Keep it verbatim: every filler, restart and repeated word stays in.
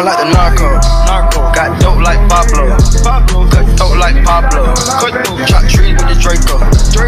Poppin' like the narco. Got dope like Pablo. Cut dope like Pablo. Chop trees with the Draco.